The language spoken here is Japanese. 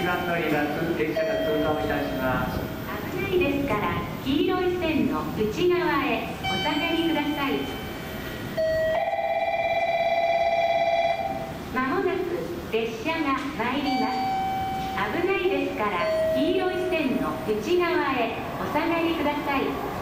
番乗りバス列車が通過をいたします。 危ないですから黄色い線の内側へお下がりください。まもなく列車が参ります。危ないですから黄色い線の内側へお下がりください。